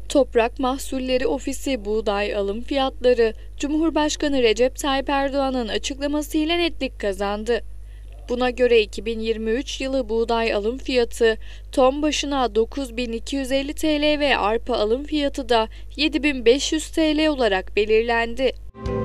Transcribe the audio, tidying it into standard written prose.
Toprak Mahsulleri Ofisi buğday alım fiyatları, Cumhurbaşkanı Recep Tayyip Erdoğan'ın açıklamasıyla netlik kazandı. Buna göre 2023 yılı buğday alım fiyatı ton başına 9.250 TL ve arpa alım fiyatı da 7.500 TL olarak belirlendi.